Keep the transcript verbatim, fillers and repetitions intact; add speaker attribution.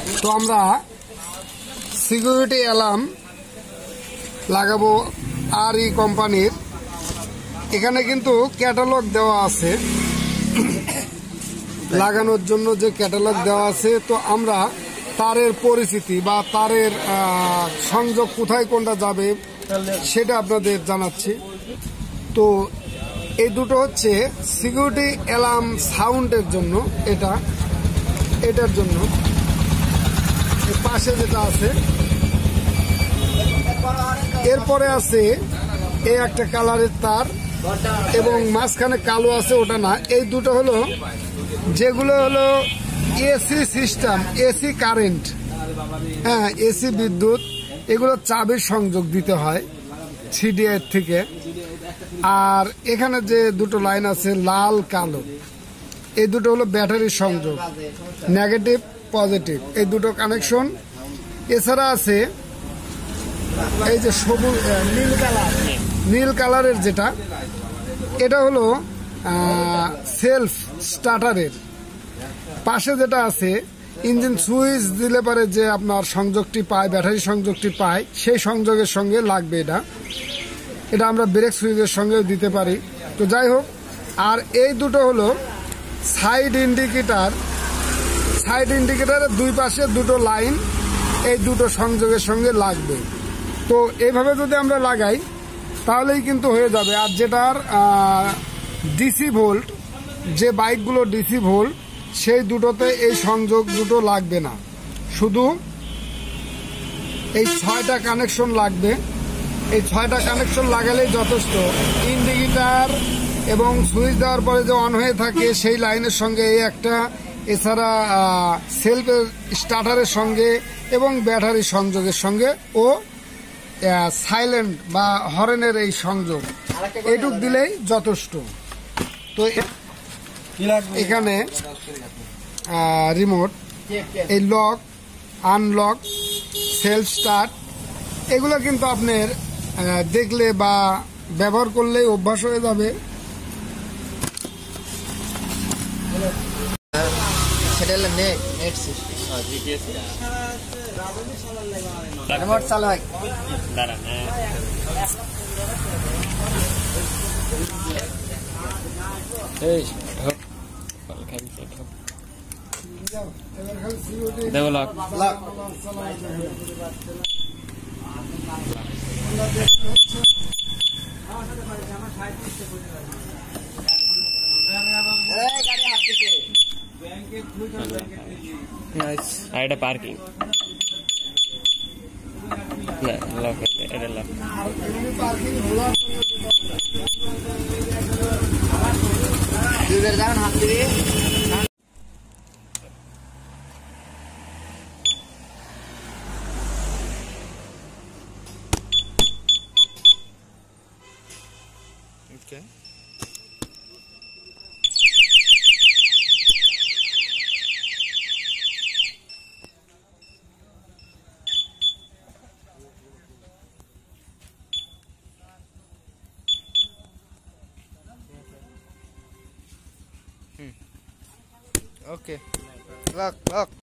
Speaker 1: তো আমরা security alarm লাগাবো আর ই কোম্পানির। এখানে কিন্তু ক্যাটালগ দেওয়া আছে, লাগানোর জন্য যে ক্যাটালগ দেওয়া আছে। তো আমরা তারের পরিচিতি বা তারের সংযোগ কোথায় কোনটা যাবে সেটা আপনাদের জানাচ্ছি। তো এই দুটো হচ্ছে সিকিউরিটি অ্যালার্ম সাউন্ডের জন্য, এটা এটার জন্য পাশে যেটা আছে। এরপরে আছে এই একটা কালারের তার এবং মাঝখানে কালো আছে, ওটা না। এই দুটো হলো যেগুলো হলো এসি সিস্টেম, এসি কারেন্ট, হ্যাঁ এসি বিদ্যুৎ, এগুলো চাবির সংযোগ দিতে হয় সিডিআই থেকে। আর এখানে যে দুটো লাইন আছে লাল কালো, এই দুটো হলো ব্যাটারির সংযোগ, নেগেটিভ পজিটিভ, এই দুটো কানেকশন। এছাড়া আছে এই যে সবুজ নীল কালার, নীল কালারের যেটা, এটা হলো সেলফ স্টার্টারের। পাশে যেটা আছে ইঞ্জিন সুইচ দিলে পারে যে আপনার সংযোগটি পায়, ব্যাটারি সংযোগটি পায়, সেই সংযোগের সঙ্গে লাগবে এটা। এটা আমরা ব্রেক সুইচের সঙ্গেও দিতে পারি। তো যাই হোক, আর এই দুটো হলো সাইড ইন্ডিকেটার। সাইড ইন্ডিকেটারের দুই পাশে দুটো লাইন, এই দুটো সংযোগের সঙ্গে লাগবে। তো এইভাবে যদি আমরা লাগাই তাহলেই কিন্তু হয়ে যাবে। আর যেটার ডিসি ভোল্ট, যে বাইকগুলো ডিসি ভোল্ট, সেই দুটোতে এই সংযোগ দুটো লাগবে না, শুধু এই ছয়টা কানেকশন লাগবে। এই ছয়টা কানেকশন লাগালেই যথেষ্ট। ইন্ডিকেটার এবং সুইচ দেওয়ার পরে যে অন হয়ে থাকে সেই লাইনের সঙ্গে এই একটা, এছাড়া সেলফের স্টার্টারের সঙ্গে এবং ব্যাটারি সংযোগের সঙ্গে ও সাইলেন্ট বা হর্নের এই সংযোগ, এটুক দিলেই যথেষ্ট। তো এখানে রিমোট, এই লক, আনলক, সেলফ স্টার্ট, এগুলো কিন্তু আপনার দেখলে বা ব্যবহার করলেই অভ্যাস হয়ে যাবে।
Speaker 2: সেটা হলো net net system, GPS remote চালু হয়। দাঁড়ান, এই হোক খালি সেট হোক দেবো লক লক। আর এটা পার্কিং না, লক এটা লক। দুধের দাম হাত দিবি। Okay. Hmm. Okay. Lock, lock.